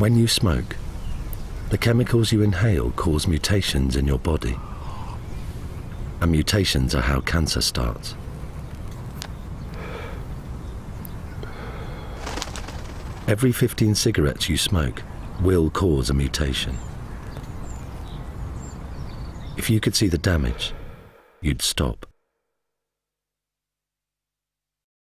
When you smoke, the chemicals you inhale cause mutations in your body, and mutations are how cancer starts. Every 15 cigarettes you smoke will cause a mutation. If you could see the damage, you'd stop.